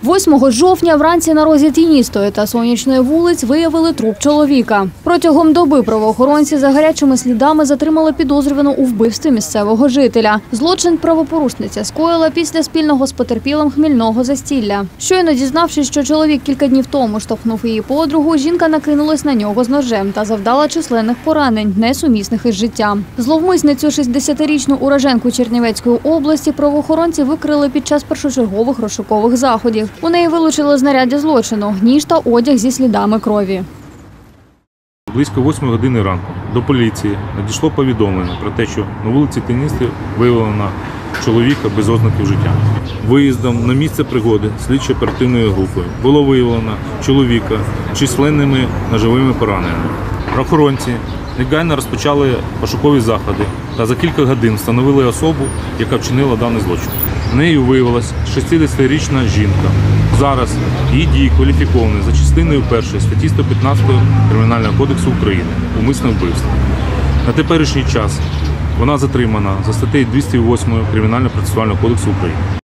8 жовтня вранці на розі Тіністої та Сонячної вулиць виявили труп чоловіка. Протягом доби правоохоронці за гарячими слідами затримали підозрювану у вбивстві місцевого жителя. Злочин правопорушниця скоїла після спільного з потерпілим хмільного застілля. Щойно дізнавшись, що чоловік кілька днів тому штовхнув її подругу, жінка накинулась на нього з ножем та завдала численних поранень, несумісних із життям. Зловмисницю 60-річну уроженку Чернівецької області правоохоронці викрили під час першочергових розшукових заходів. У неї вилучили знаряддя злочину – ніж та одяг зі слідами крові. Близько 8 години ранку до поліції надійшло повідомлення про те, що на вулиці Тіністої виявлено чоловіка без ознаків життя. Виїздом на місце пригоди слідчо-оперативною групою було виявлено чоловіка з численними ножовими пораненнями. Правоохоронці негайно розпочали пошукові заходи та за кілька годин встановили особу, яка вчинила даний злочин. Нею виявилася 60-річна жінка. Зараз її дії кваліфіковані за частиною 1 статті 115 Кримінального кодексу України «Умисне вбивство». На теперішній час вона затримана за статтею 208 Кримінального процесуального кодексу України.